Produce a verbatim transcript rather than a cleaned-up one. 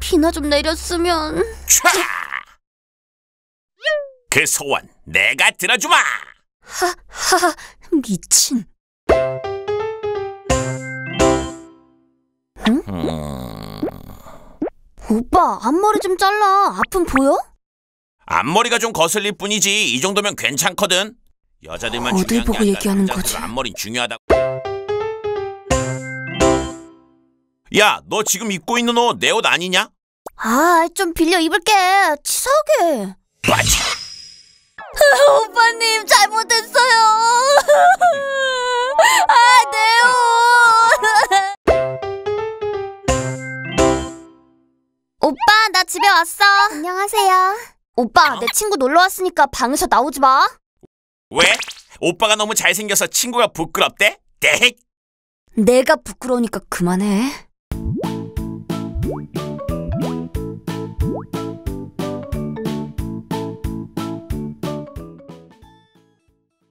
비나 좀 내렸으면. 촤! 그 소원 내가 들어주마. 하하하, 미친. 응? 음... 오빠, 앞머리 좀 잘라. 아픔 보여? 앞머리가 좀 거슬릴 뿐이지 이 정도면 괜찮거든. 여자들만 어딜 중요한 게 보고 아니라 얘기하는 남자들도 거지? 앞머리는 중요하다고. 야, 너 지금 입고 있는 옷 내 옷 아니냐? 아, 좀 빌려 입을게. 치사하게. 맞아. 오빠님, 잘못했어요. 아, 내 옷. 오빠, 나 집에 왔어. 안녕하세요. 오빠, 내 친구 놀러 왔으니까 방에서 나오지 마. 왜? 오빠가 너무 잘생겨서 친구가 부끄럽대? 땡. 내가 부끄러우니까 그만해.